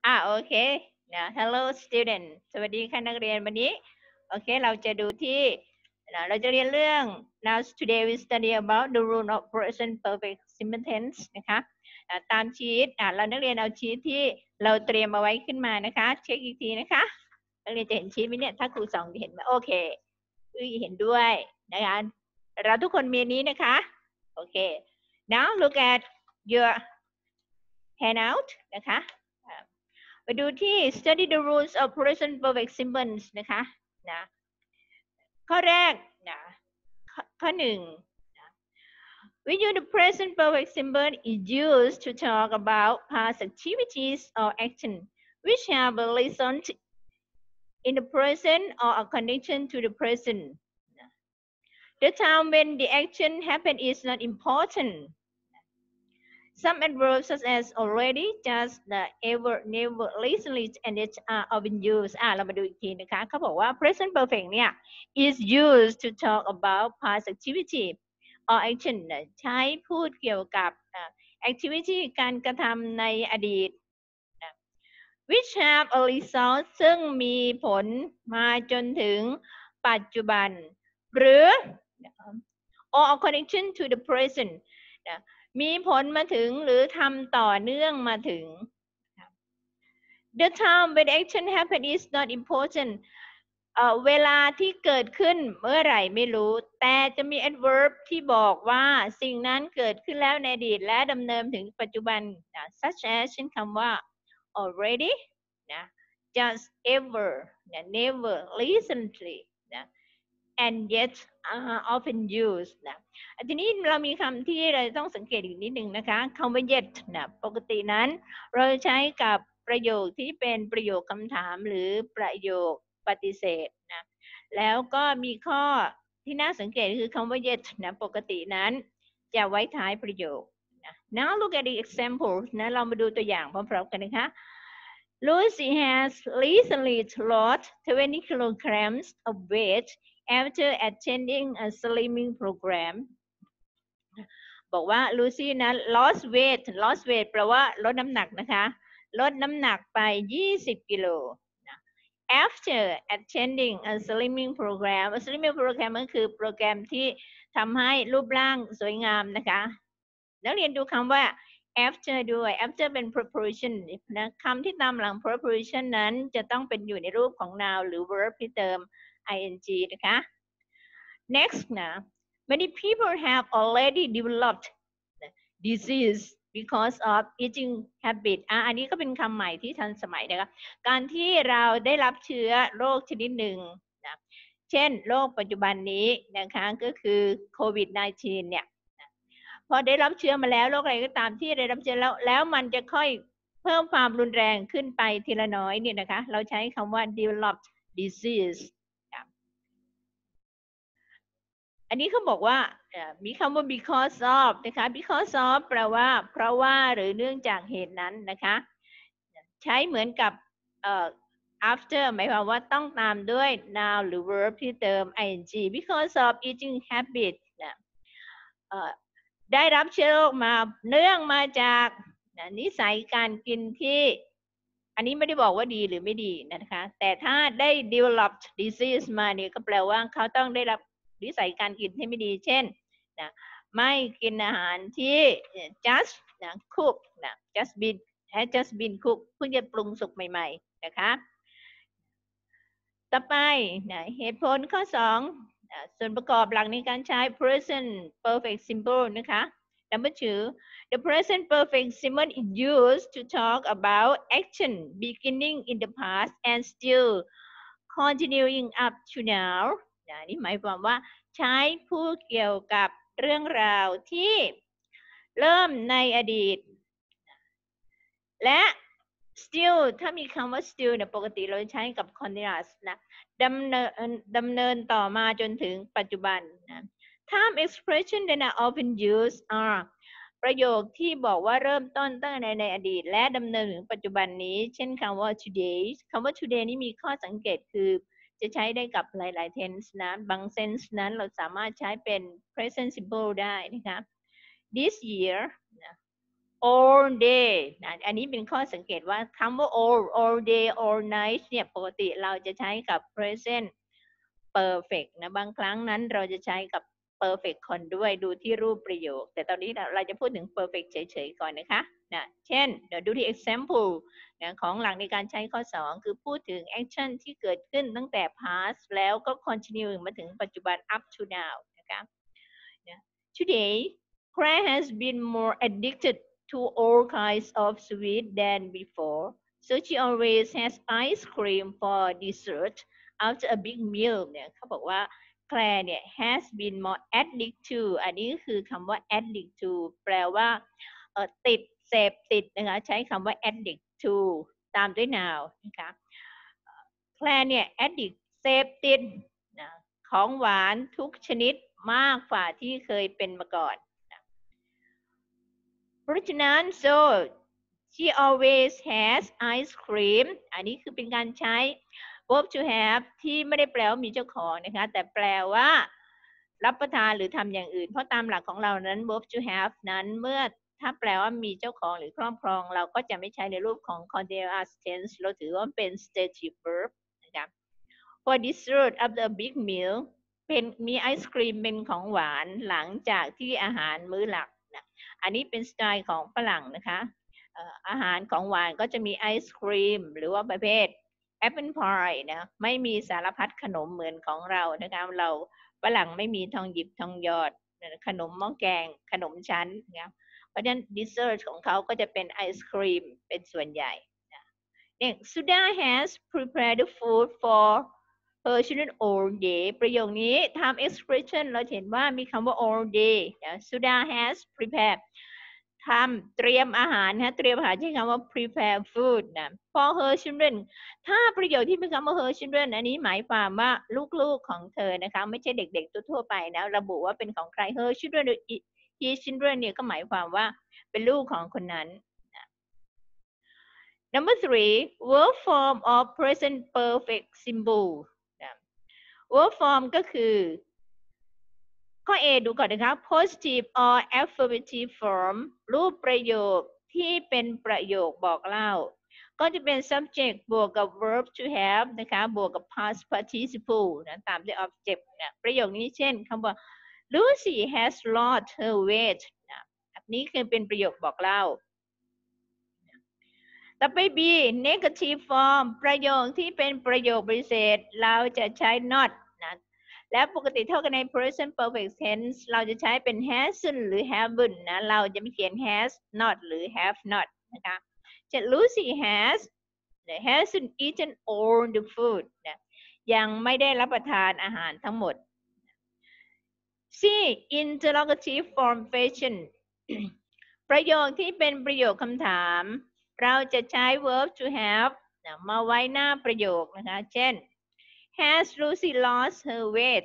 โอเคนะ Hello student สวัสดีค่ะนักเรียนวันนี้โอเคเราจะดูที่นะเราจะเรียนเรื่อง now today we study about the rule of present perfect simple tense นะคะตามชีตเรานักเรียนเอาชีตที่เราเตรียมเอาไว้ขึ้นมานะคะเช็คอีกทีนะคะนักเรียนจะเห็นชีตไหมเนี่ยถ้าครูส่องจะเห็นไหมโอเคเห็นด้วยนะคะเราทุกคนมีนี้นะคะโอเค now look at your handout นะคะไปดูที่ study the rules of present perfect simple นะคะนะข้อแรกนะข้อหนึ่งนะ when you the present perfect simple is used to talk about past activities or action which have a result in the present or a connection to the present the time when the action happened is not important. Some adverbs such as already, just, ever, never, recently, and it are often used. เรามาดูอีกทีนะคะเขาบอกว่า present perfect เนี่ย is used to talk about past activity or action ใช้พูดเกี่ยวกับ activity การกระทำในอดีต which have a result ซึ่งมีผลมาจนถึงปัจจุบัน หรือ or a connection to the present มีผลมาถึงหรือทำต่อเนื่องมาถึง The time when action happen is not important เวลาที่เกิดขึ้นเมื่อไหร่ไม่รู้แต่จะมี adverb ที่บอกว่าสิ่งนั้นเกิดขึ้นแล้วในอดีตและดำเนินถึงปัจจุบัน such as เช่นคำว่า already นะ just ever นะ never recently นะ and yet often used นะทีนี้เรามีคำที่เราต้องสังเกตอีกนิดหนึ่งนะคะคำว่า yet นะปกตินั้นเราใช้กับประโยคที่เป็นประโยคคำถามหรือประโยคปฏิเสธนะแล้วก็มีข้อที่น่าสังเกตคือคำว่า yet นะปกตินั้นจะไว้ท้ายประโยคนะ now look at the example นะเรามาดูตัวอย่างพร้อมๆกันนะคะ Lucy has recently lost 20 kilograms of weight after attending a slimming program บอกว่า Lucy นั้น lost weight แปลว่าลดน้ำหนักนะคะลดน้ำหนักไป 20 กิโล after attending a slimming program a slimming program ก็คือโปรแกรมที่ทำให้รูปร่างสวยงามนะคะนักเรียนดูคำว่า after ด้วย after เป็น preposition นะคำที่ตามหลัง preposition นั้นจะต้องเป็นอยู่ในรูปของ noun หรือ verb ที่เติม ing นะคะ next นะ many people have already developed disease because of eating habit อันนี้ก็เป็นคำใหม่ที่ทันสมัยนะคะการที่เราได้รับเชื้อโรคชนิดหนึ่งนะเช่นโรคปัจจุบันนี้นะคะก็คือโควิด -19 เนี่ยพอได้รับเชื้อมาแล้วโรคอะไรก็ตามที่ได้รับเชื้อแล้วมันจะค่อยเพิ่มความรุนแรงขึ้นไปทีละน้อยเนี่ยนะคะเราใช้คำว่า developed disease อันนี้เขาบอกว่ามีคำว่า because of นะคะ because of แปลว่าเพราะว่าหรือเนื่องจากเหตุนั้นนะคะใช้เหมือนกับafter หมายความว่าต้องตามด้วย noun หรือ verb ที่เติม ing because of eating habit นะได้รับเชื้อโรคมาเนื่องมาจากนิสัยการกินที่อันนี้ไม่ได้บอกว่าดีหรือไม่ดีนะคะแต่ถ้าได้ developed disease มาเนี่ยก็แปลว่าเขาต้องได้รับนิสัยการกินที่ไม่ดีเช่นนะไม่กินอาหารที่ just นะ cook นะ just been cook เพิ่งจะปรุงสุกใหม่ๆนะคะต่อไปนะเหตุผลข้อ2ส่วนประกอบหลักในการใช้ present perfect simple นะคะ Number 2 the present perfect simple is used to talk about action beginning in the past and still continuing up to now นี่หมายความว่าใช้พูดเกี่ยวกับเรื่องราวที่เริ่มในอดีตและ still ถ้ามีคำว่า still เนี่ยปกติเราใช้กับ continuous นะดำเนินต่อมาจนถึงปัจจุบันนะ time expression that are often used are ประโยคที่บอกว่าเริ่มต้นตั้งในอดีตและดำเนินถึงปัจจุบันนี้เช่นคำว่า today คำว่า today นี้มีข้อสังเกตคือจะใช้ได้กับหลายๆ tense นะบาง sense นั้นเราสามารถใช้เป็น present simple ได้นะคะ this year all day นะอันนี้เป็นข้อสังเกตว่าคำว่า all day all night เนี่ยปกติเราจะใช้กับ present perfect นะบางครั้งนั้นเราจะใช้กับ perfect คนด้วยดูที่รูปประโยคแต่ตอนนี้เราจะพูดถึง perfect เฉยๆก่อนนะคะนะเช่นเดี๋ยวดูที่ example นะของหลักในการใช้ข้อ 2 คือพูดถึง action ที่เกิดขึ้นตั้งแต่ past แล้วก็ continue มาถึงปัจจุบัน up to now นะคะ Today Claire has been more addicted to all kinds of sweet than before so she always has ice cream for dessert after a big meal เนี่ยเขาบอกว่า Claire เนี่ย has been more addict to อันนี้คือคำว่า addict to แปลว่าติดเสพติดนะคะใช้คำว่า addict to ตามด้วย now นะคะ Claire เนี่ย addict เสพติดนะของหวานทุกชนิดมากกว่าที่เคยเป็นมาก่อนเพราะฉะนั้น so she always has ice cream อันนี้คือเป็นการใช้ verb to have ที่ไม่ได้แปลว่ามีเจ้าของนะคะแต่แปลว่ารับประทานหรือทำอย่างอื่นเพราะตามหลักของเรานั้น verb to have นั้นเมื่อถ้าแปลว่ามีเจ้าของหรือครอบครองเราก็จะไม่ใช้ในรูปของ continuous tense เราถือว่าเป็น stative verb นะคะ for dessert after a big meal เป็นมีไอศครีมเป็นของหวานหลังจากที่อาหารมื้อหลักนะอันนี้เป็นสไตล์ของฝรั่งนะคะอาหารของหวานก็จะมีไอศครีมหรือว่าประเภทแอปเปิลพายนะไม่มีสารพัดขนมเหมือนของเรานะคะเราฝรั่งไม่มีทองหยิบทองหยอดขนมหม้อแกงขนมชั้นนะเพราะฉะนั้นดิเซอร์ทของเขาก็จะเป็นไอศครีมเป็นส่วนใหญ่เนี่ย Suda has prepared the food for her children all day ประโยคนี้ทำ expression เราเห็นว่ามีคำว่า all day Suda has prepared ทำเตรียมอาหารนะเตรียมอาหารใช้คำว่า prepare food นะ for her children ถ้าประโยคที่เป็นคำว่า her children อันนี้หมายความว่าลูกๆของเธอนะคะไม่ใช่เด็กๆทั่วไปนะระบุว่าเป็นของใคร her children หรือ his children เนี่ยก็หมายความว่าเป็นลูกของคนนั้นNumber 3 verb form of present perfect simple verb form ก็คือข้อ A ดูก่อนนะคะ positive or affirmative form รูปประโยคที่เป็นประโยคบอกเล่าก็จะเป็น subject บวกกับ verb to have นะคะบวกกับ past participle นะตามด้วย object นะประโยคนี้เช่นคำว่า Lucy has lost her weight นะนี้คือเป็นประโยคบอกเล่าต่อไป B negative form ประโยคที่เป็นประโยคปฏิเสธเราจะใช้ not นะและปกติเท่ากันใน present perfect tense เราจะใช้เป็น hasn't หรือ haven't นะเราจะไม่เขียน has not หรือ have not นะคะเช่น Lucy hasn't eaten all the food นะยังไม่ได้รับประทานอาหารทั้งหมด C interrogative form question ประโยคที่เป็นประโยคคำถามเราจะใช้ verb to have มาไว้หน้าประโยคนะคะเช่น Has Lucy lost her weight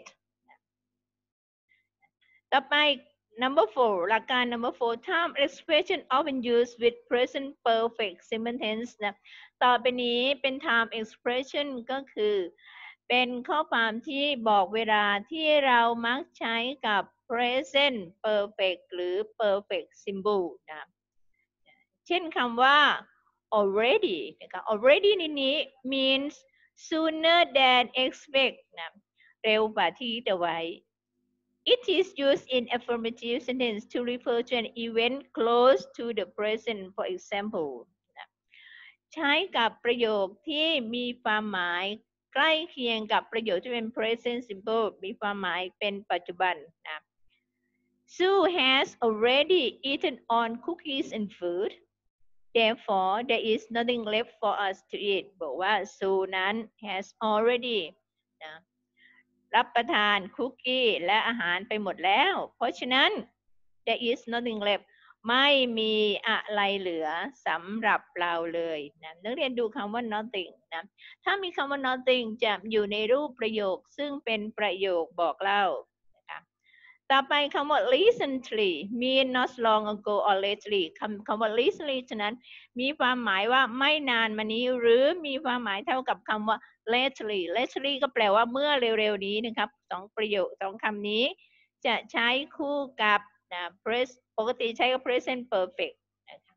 ต่อไป number 4 หลักการ number 4 time expression often used with present perfect simple tense นะต่อไปนี้เป็น time expression ก็คือเป็นข้อความที่บอกเวลาที่เรามักใช้กับ present perfect หรือ perfect simple นะเช่นคำว่า already นะคะ already นี้ means sooner than expect นะเร็วกว่าที่คิดเอาไว้ It is used in affirmative sentence to refer to an event close to the present for example นะใช้กับประโยคที่มีความหมายใกล้เคียงกับประโยคที่เป็น present simple มีความหมายเป็นปัจจุบันนะ Sue has already eaten on cookies and food Therefore there is nothing left for us to eat บอกว่า Sue นั้น has already นะรับประทานคุกกี้และอาหารไปหมดแล้วเพราะฉะนั้น there is nothing left ไม่มีอะไรเหลือสำหรับเราเลยนะนักเรียนดูคำว่า nothing นะถ้ามีคำว่า nothing จะอยู่ในรูปประโยคซึ่งเป็นประโยคบอกเล่านะคะต่อไปคำว่า recently mean not long ago or lately คำว่า recently ฉะนั้นมีความหมายว่าไม่นานมานี้หรือมีความหมายเท่ากับคำว่า lately ก็แปลว่าเมื่อเร็วๆนี้นะครับสองประโยคสองคำนี้จะใช้คู่กับนะปกติใช้กับ present perfect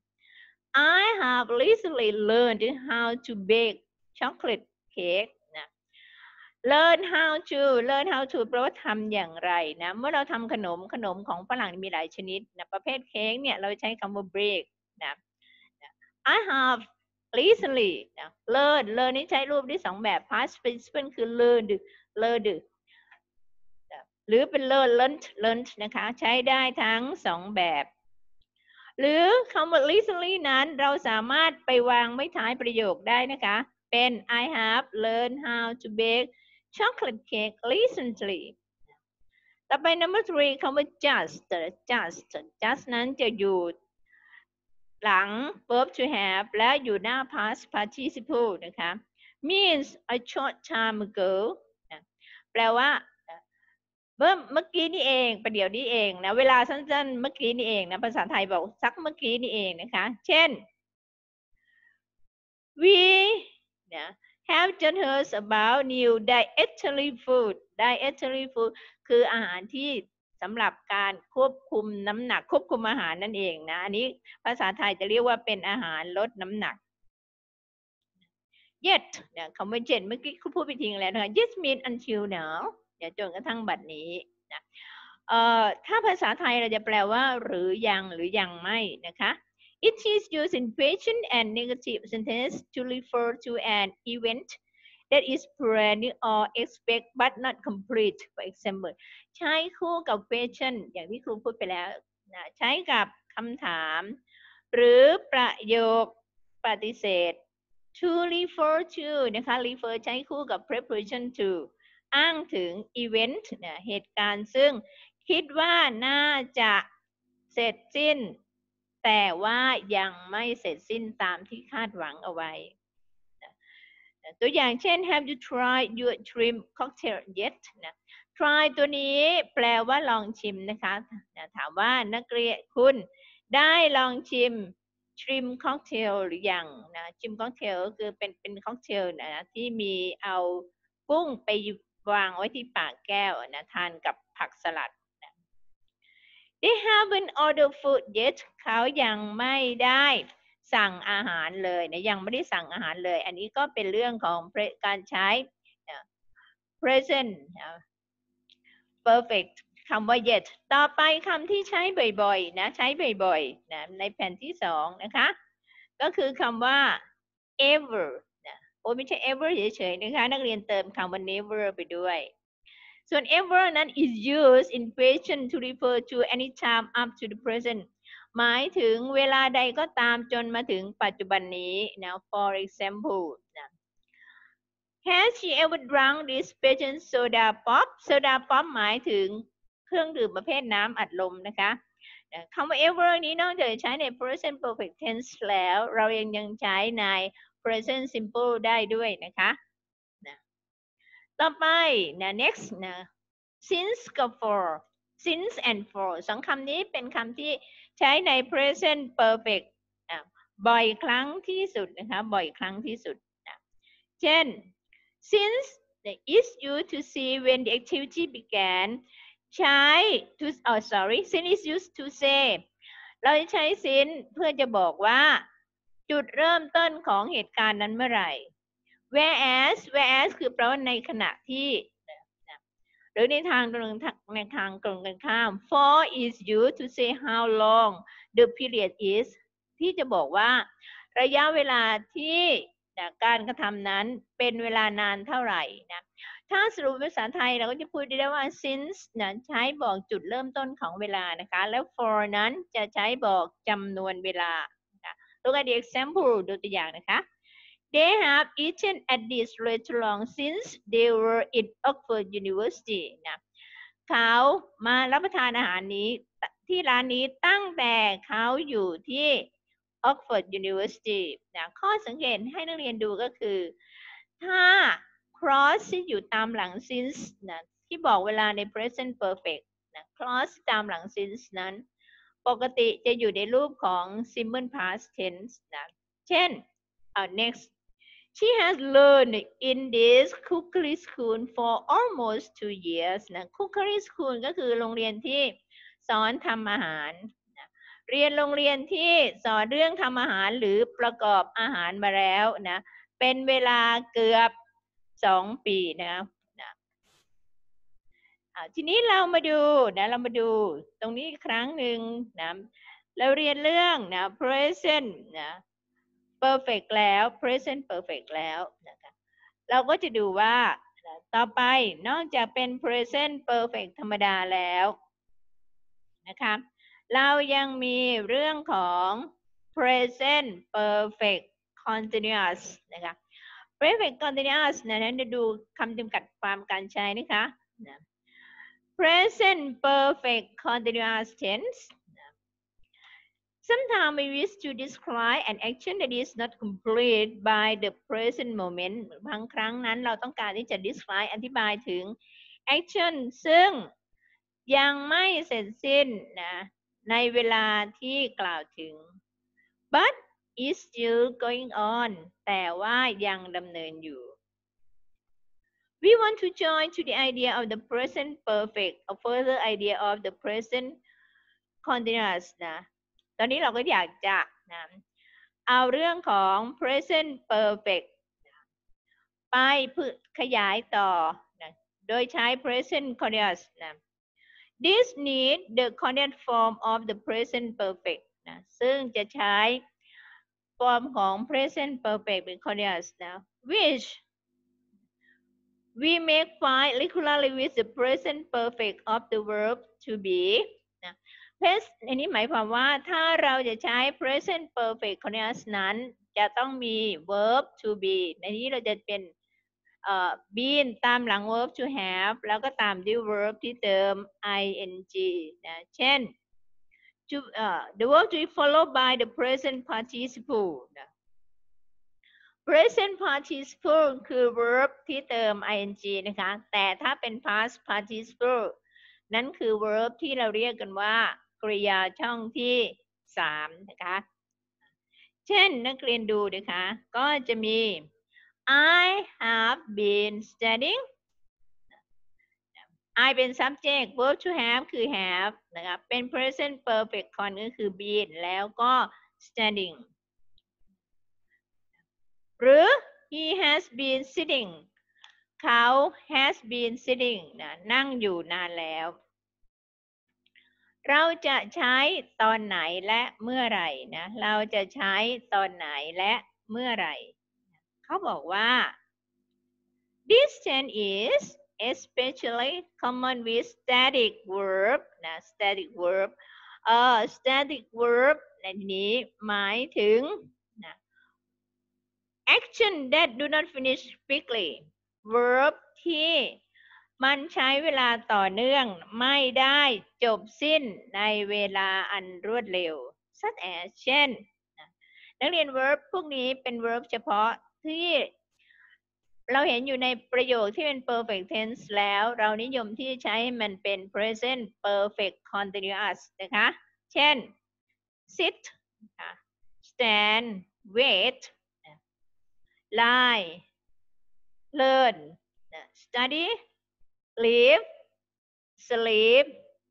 I have recently learned how to bake chocolate cake นะ learn how to แปลว่าทำอย่างไรนะเมื่อเราทำขนมของฝรั่งมีหลายชนิดนะประเภทเค้กเนี่ยเราใช้คำว่า bake นะ I have recently นะ learn นี่ใช้รูปได้สองแบบ past participle คือ learned หรือเป็น learned นะคะใช้ได้ทั้งสองแบบหรือคำว่า recently นั้นเราสามารถไปวางไว้ท้ายประโยคได้นะคะเป็น I have learned how to bake chocolate cake recently ต่อไป number 3 คำว่า just นั้นจะอยู่หลัง verb to have และอยู่หน้า past participle นะคะ means a short time ago นะแปลว่าเมื่อกี้นี่เองประเดี๋ยวนี้เองนะเวลาสั้นๆเมื่อกี้นี่เองนะภาษาไทยบอกสักเมื่อกี้นี่เองนะคะเช่น we นะ have just heard about new dietary food คืออาหารที่สำหรับการควบคุมน้ำหนักควบคุมอาหารนั่นเองนะอันนี้ภาษาไทยจะเรียกว่าเป็นอาหารลดน้ำหนัก yet นะคำว่า yet เมื่อกี้คุณพูดไปทิ้งแล้วนะคะ yet mean until now จนกระทั่งบัดนี้นะถ้าภาษาไทยเราจะแปลว่าหรือยังไม่นะคะ It is used in question and negative sentence to refer to an event that is planned or expect but not complete for example ใช้คู่กับ question อย่างที่ครูพูดไปแล้วนะใช้กับคำถามหรือประโยคปฏิเสธ to refer to นะคะ refer ใช้คู่กับ preparation to อ้างถึง event นะเหตุการณ์ซึ่งคิดว่าน่าจะเสร็จสิ้นแต่ว่ายังไม่เสร็จสิ้นตามที่คาดหวังเอาไว้ตัวอย่างเช่น Have you tried your shrimp cocktail yet นะ try ตัวนี้แปลว่าลองชิมนะคะถามว่านักเรียนคุณได้ลองชิม shrimp cocktail หรือยังนะ shrimp cocktail ก็คือเป็นค็อกเทลนะที่มีเอากุ้งไปวางไว้ที่ปากแก้วนะทานกับผักสลัดนะ They haven't ordered food yet เขายังไม่ได้สั่งอาหารเลยนะยังไม่ได้สั่งอาหารเลยอันนี้ก็เป็นเรื่องของการใช้ present perfect คำว่า yet ต่อไปคำที่ใช้บ่อยๆนะใช้บ่อยๆนะในแผ่นที่สองนะคะก็คือคำว่า ever นะโอ้ไม่ใช่ ever เฉยๆนะคะนักเรียนเติมคำว่า never ไปด้วยส่วน ever นั้น is used in question to refer to any time up to the present หมายถึงเวลาใดก็ตามจนมาถึงปัจจุบันนี้นะ for example นะ Has she ever drunk this special soda pop soda pop หมายถึงเครื่องดื่มประเภทน้ำอัดลมนะคะคำว่า ever นี้นอกจากใช้ใน present perfect tense แล้วเรายังใช้ใน present simple ได้ด้วยนะคะต่อไปนะ next นะ since กับ for since and for สองคำนี้เป็นคำที่ใช้ใน present perfect บ่อยครั้งที่สุดนะคะบ่อยครั้งที่สุดนะเช่น since is used to see when the activity began ใช้ to since is used to say เราจะใช้ since เพื่อจะบอกว่าจุดเริ่มต้นของเหตุการณ์นั้นเมื่อไหร่ whereas คือแปลว่าในขณะที่หรือในทางตรงกันข้าม for is used to say how long the period is ที่จะบอกว่าระยะเวลาที่การกระทำนั้นเป็นเวลานานเท่าไหร่นะถ้าสรุปภาษาไทยเราก็จะพูดได้ว่า since นะใช้บอกจุดเริ่มต้นของเวลานะคะแล้ว for นั้นจะใช้บอกจำนวนเวลาLook at the example ดูตัวอย่างนะคะ They have eaten at this restaurant since they were in Oxford University นะเขามารับประทานอาหารนี้ที่ร้านนี้ตั้งแต่เขาอยู่ที่ Oxford University นะข้อสังเกตให้นักเรียนดูก็คือถ้า clause ที่อยู่ตามหลัง since นะที่บอกเวลาใน present perfect นะ clause ตามหลัง since นั้นปกติจะอยู่ในรูปของ simple past tense นะเช่นnext She has learned in this cookery school for almost 2 years นะ cookery school ก็คือโรงเรียนที่สอนทำอาหารนะเรียนโรงเรียนที่สอนเรื่องทำอาหารหรือประกอบอาหารมาแล้วนะเป็นเวลาเกือบ2 ปีนะทีนี้เรามาดูตรงนี้อีกครั้งหนึ่งนะเราเรียนเรื่องนะ present นะ perfect แล้ว present perfect แล้วนะคะเราก็จะดูว่าต่อไปนอกจากเป็น present perfect ธรรมดาแล้วนะคะเรายังมีเรื่องของ present perfect continuous นะคะ perfect continuous นั้นจะดูคำจำกัดความการใช้นะคะpresent perfect continuous tense. Sometimes we wish to describe an action that is not complete by the present moment. บางครั้งนั้นเราต้องการที่จะ describe อธิบายถึง action ซึ่งยังไม่เสร็จสิ้นนะในเวลาที่กล่าวถึง but is still going on แต่ว่ายังดำเนินอยู่We want to join to the idea of the present perfect, a further idea of the present continuous นะตอนนี้เราก็อยากจะนะเอาเรื่องของ present perfect ไปขยายต่อนะโดยใช้ present continuous นะ This need the continuous form of the present perfect นะซึ่งจะใช้ฟอร์มของ present perfect เป็น continuous นะ which we make file regularly with the present perfect of the verb to be นะอันนี้หมายความว่าถ้าเราจะใช้ present perfect continuous นั้นจะต้องมี verb to be ในนี้เราจะเป็นbeen ตามหลัง verb to have แล้วก็ตามด้วย verb ที่เติม ing นะเช่น the verb to be followed by the present participle นะpresent participle คือ verb ที่เติม ing นะคะแต่ถ้าเป็น past participle นั้นคือ verb ที่เราเรียกกันว่ากริยาช่องที่3นะคะเช่นนักเรียนดูนะคะก็จะมี I have been studying I เป็น subject verb to have คือ have นะคะเป็น present perfect ก่อนก็คือ been แล้วก็ studying หรือ he has been sitting เขา has been sitting นะนั่งอยู่นานแล้วเราจะใช้ตอนไหนและเมื่อไหร่นะเราจะใช้ตอนไหนและเมื่อไหร่เขาบอกว่า this tense is especially common with static verb นะ static verb static verb ในที่นี้หมายถึงนะ action that do not finish quickly verb ที่มันใช้เวลาต่อเนื่องไม่ได้จบสิ้นในเวลาอันรวดเร็ว such as เช่นนักเรียน verb พวกนี้เป็น verb เฉพาะที่เราเห็นอยู่ในประโยคที่เป็น perfect tense แล้วเรานิยมที่ใช้มันเป็น present perfect continuous นะคะเช่น sit stand wait lie learn study live sleep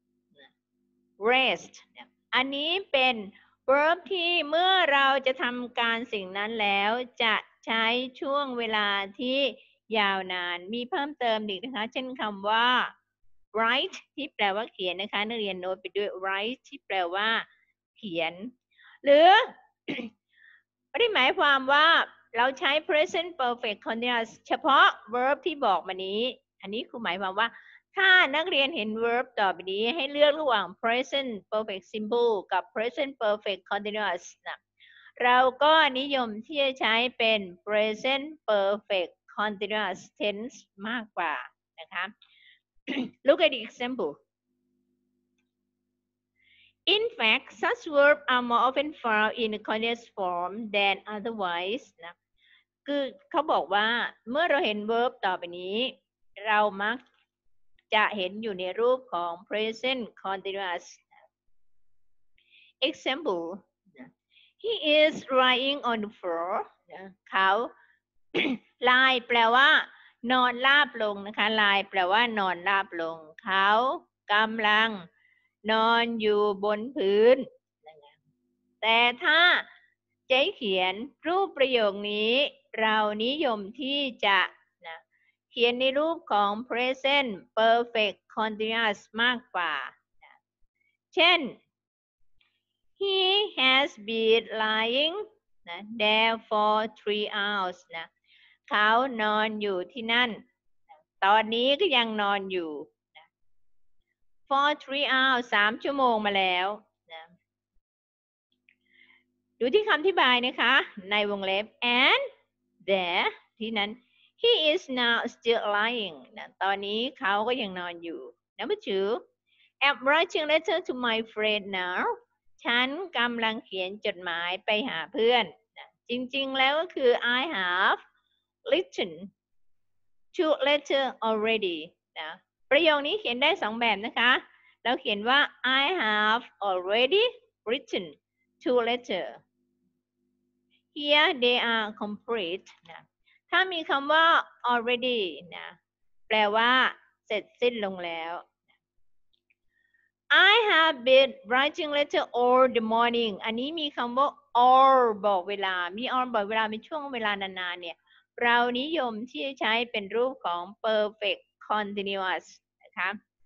rest อันนี้เป็น verb ที่เมื่อเราจะทำการสิ่งนั้นแล้วจะใช้ช่วงเวลาที่ยาวนานมีเพิ่มเติมอีกนะคะเช่นคำว่า write ที่แปลว่าเขียนนะคะนักเรียนโน้ตไปด้วย write ที่แปลว่าเขียนหรือ ไม่ได้หมายความว่าเราใช้ present perfect continuous เฉพาะ verb ที่บอกมานี้อันนี้คือหมายความว่าถ้านักเรียนเห็น verb ต่อไปนี้ให้เลือกระหว่าง present perfect simple กับ present perfect continuous นะเราก็นิยมที่จะใช้เป็น present perfect continuous tense มากกว่านะคะ Look at the example In fact such verbs are more often found in the continuous form than otherwise นะคือเขาบอกว่าเมื่อเราเห็น verb ต่อไปนี้เรามักจะเห็นอยู่ในรูปของ present continuous example he is lying on the floor เขา lie แปลว่านอนราบลงนะคะ lie แปลว่านอนราบลงเขากำลังนอนอยู่บนพื้นแต่ถ้าเจ๊เขียนรูปประโยคนี้เรานิยมที่จะนะเขียนในรูปของ present perfect continuous มากกว่านะเช่น he has been lying นะ there for 3 hours นะเขานอนอยู่ที่นั่นตอนนี้ก็ยังนอนอยู่ for 3 hours 3 ชั่วโมงมาแล้วนะดูที่คำอธิบายนะคะในวงเล็บ and there ที่นั้น he is now still lying นะตอนนี้เขาก็ยังนอนอยู่ number 2 I'm writing letter to my friend now ฉันกำลังเขียนจดหมายไปหาเพื่อนนะจริงๆแล้วก็คือ I have written two letter already นะประโยคนี้เขียนได้2แบบนะคะเราเขียนว่า I have already written two letter here they are complete นะถ้ามีคำว่า already นะแปลว่าเสร็จสิ้นลงแล้ว I have been writing letter all the morning อันนี้มีคำว่า all บอกเวลามี all บอกเวลาเป็นช่วงเวลานานๆเนี่ยเรานิยมที่จะใช้เป็นรูปของ perfect continuous นะคะ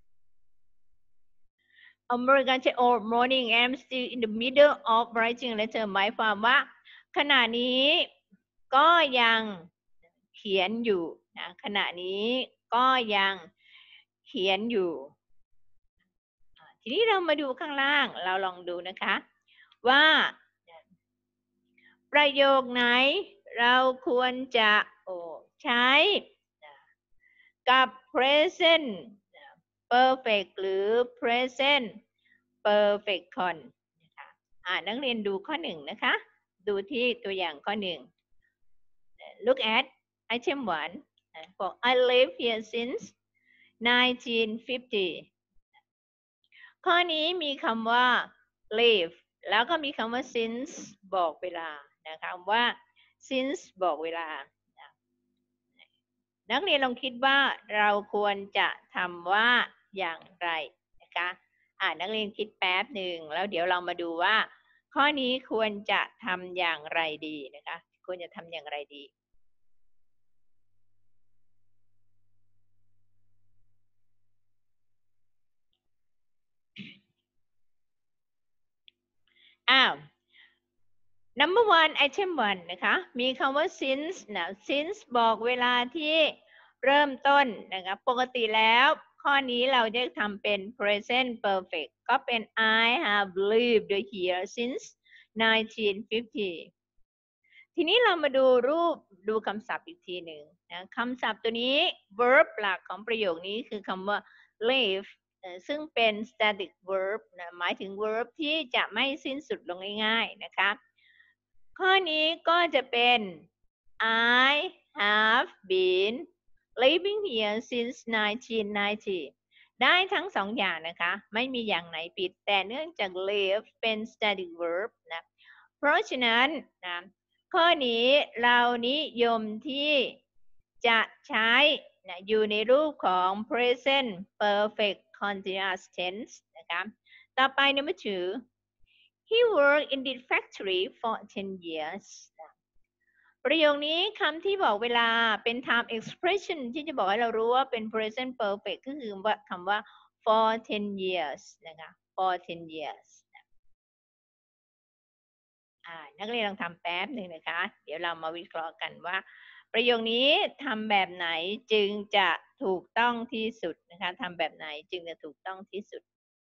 American ใช้ all morning I'm still in the middle of writing letter หมายความว่าขณะนี้ก็ยังเขียนอยู่นะขณะนี้ก็ยังเขียนอยู่ทีนี้เรามาดูข้างล่างเราลองดูนะคะว่าประโยคไหนเราควรจะใช้กับ present perfect หรือ present perfect con นะคะนักเรียนดูข้อหนึ่งนะคะดูที่ตัวอย่างข้อหนึ่ง look at item 1 บอก I live here since 1950 ข้อนี้มีคำว่า live แล้วก็มีคำว่า since บอกเวลานะคะว่า since บอกเวลานักเรียนลองคิดว่าเราควรจะทำว่าอย่างไรนะคะนักเรียนคิดแป๊บหนึ่งแล้วเดี๋ยวเรามาดูว่าข้อนี้ควรจะทำอย่างไรดีนะคะควรจะทำอย่างไรดีnumber 1 item 1นะคะมีคำว่า since นะ since บอกเวลาที่เริ่มต้นนะคะปกติแล้วข้อนี้เราจะทำเป็น present perfect ก็เป็น I have lived here since 1950 ทีนี้เรามาดูรูปดูคำศัพท์อีกทีหนึ่งนะคำศัพท์ตัวนี้ verb หลักของประโยคนี้คือคำว่า live ซึ่งเป็น static verb นะหมายถึง verb ที่จะไม่สิ้นสุดลงง่ายๆนะคะข้อนี้ก็จะเป็น I have been living here since 1990 ได้ทั้งสองอย่างนะคะไม่มีอย่างไหนผิดแต่เนื่องจาก live เป็น static verb นะเพราะฉะนั้นนะข้อนี้เรานิยมที่จะใช้นะอยู่ในรูปของ present perfect continuous tense นะคะต่อไป number 2 he worked in the factory for 10 years ประโยคนี้คำที่บอกเวลาเป็น time expression ที่จะบอกให้เรารู้ว่าเป็น present perfect ก็คือว่าคำว่า for 10 years นะคะ for 10 years นักเรียนลองทำแป๊บหนึ่งนะคะเดี๋ยวเรามาวิเคราะห์กันว่าประโยคนี้ทำแบบไหนจึงจะถูกต้องที่สุดนะคะทำแบบไหนจึงจะถูกต้องที่สุด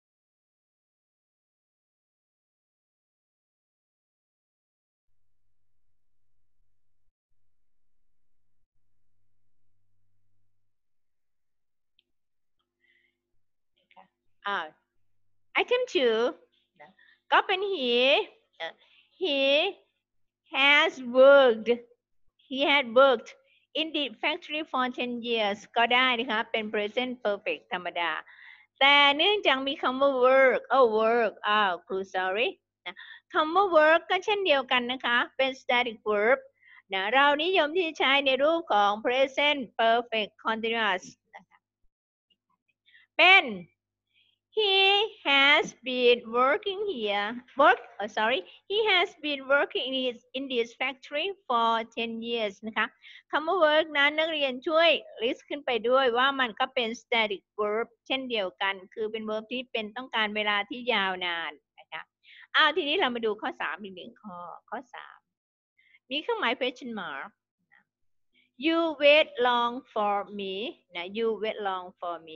item 2ก็เป็น he has worked he had worked in the factory for 10 years ก็ได้นะคะเป็น present perfect ธรรมดาแต่เนื่องจากมีคำว่า work work ครู sorry นะคำว่า work ก็เช่นเดียวกันนะคะเป็น static verb นะเรานิยมที่ใช้ในรูปของ present perfect continuous นะคะเป็น He has been working here. He has been working in this factory for 10 years นะคะคำว่า work นั้นนักเรียนช่วย list ขึ้นไปด้วยว่ามันก็เป็น static verb เช่นเดียวกัน คือเป็น verb ที่เป็นต้องการเวลาที่ยาวนานนะคะทีนี้เรามาดูข้อ 3 อีกหนึ่งข้อ 3 มีเครื่องหมาย question mark you wait long for me นะ you wait long for me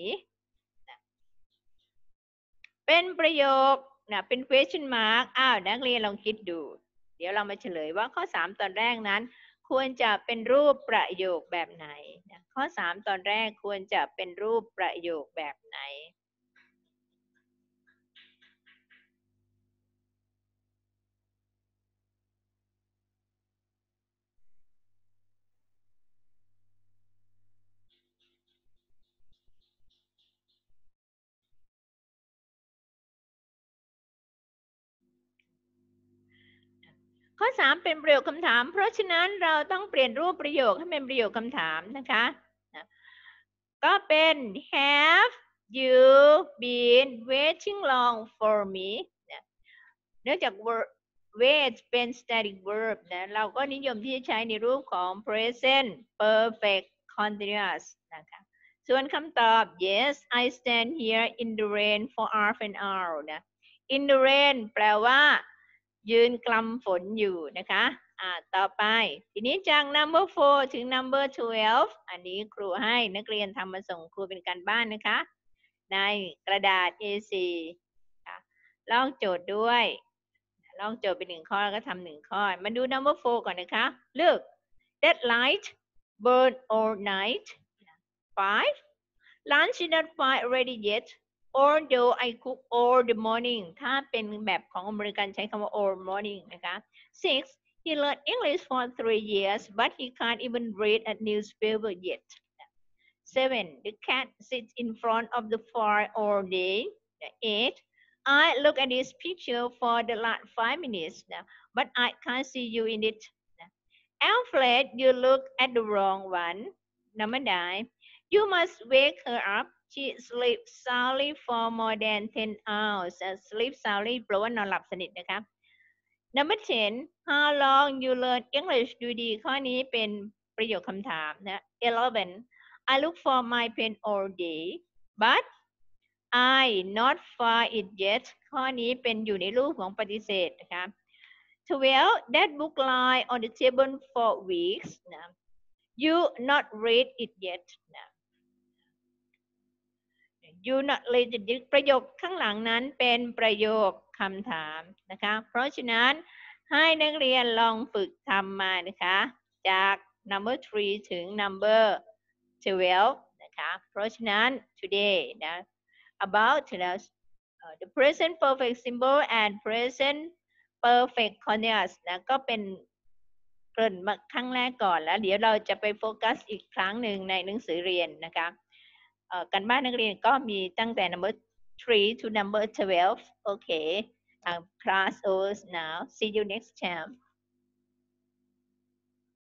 เป็นประโยคนะเป็น question mark นักเรียนลองคิดดู เดี๋ยวเรามาเฉลยว่าข้อ 3 ตอนแรกนั้น ควรจะเป็นรูปประโยคแบบไหนนะข้อ 3 ตอนแรกควรจะเป็นรูปประโยคแบบไหนข้อ 3 เป็นประโยคคำถาม เพราะฉะนั้นเราต้องเปลี่ยนรูปประโยคให้เป็นประโยคคำถามนะคะก็เป็น have you been waiting long for me เนื่องจาก wait เป็น static verb นะเราก็นิยมที่จะใช้ในรูปของ present perfect continuous นะคะส่วนคำตอบ yes I stand here in the rain for half an hour นะ in the rain แปลว่ายืนกลำฝนอยู่นะคะต่อไปทีนี้จาก number 4 ถึง number 12 อันนี้ครูให้นักเรียนทำมาส่งครูเป็นการบ้านนะคะในกระดาษ A4 ลองโจทย์ด้วยลองโจทย์เป็น1 ข้อแล้วก็ทำ1 ข้อมาดู number 4 ก่อนนะคะ Look that light burn all night 5 lunch is not quite ready yet although I cook all the morning ถ้าเป็นแบบของอเมริกันใช้คำว่า all morning นะคะ 6 he learned English for 3 years but he can't even read a newspaper yet 7 the cat sits in front of the fire all day 8 I look at this picture for the last 5 minutes but I can't see you in it Alfred you look at the wrong one number 9 you must wake her up she sleeps soundly for more than 10 hours sleep soundly แปลว่านอนหลับสนิทนะคะ number 10 how long you learn English ดูดีข้อนี้เป็นประโยคคำถามนะ 11 I look for my pen all day but I not find it yet ข้อนี้เป็นอยู่ในรูปของปฏิเสธนะคะ 12 that book lie on the table for weeks นะ you not read it yet นะ you not read it yet ประโยคข้างหลังนั้นเป็นประโยคคำถามนะคะเพราะฉะนั้นให้นักเรียนลองฝึกทำมานะคะจาก number 3 ถึง number 12 นะคะเพราะฉะนั้น today นะ about the present perfect simple and present perfect continuous นะก็เป็นเกริ่นมาครั้งแรกก่อนแล้วเดี๋ยวเราจะไปโฟกัสอีกครั้งหนึ่งในหนังสือเรียนนะคะกันบ้านนักเรียนก็มีตั้งแต่ number 3 to number 12 okay class over now see you next time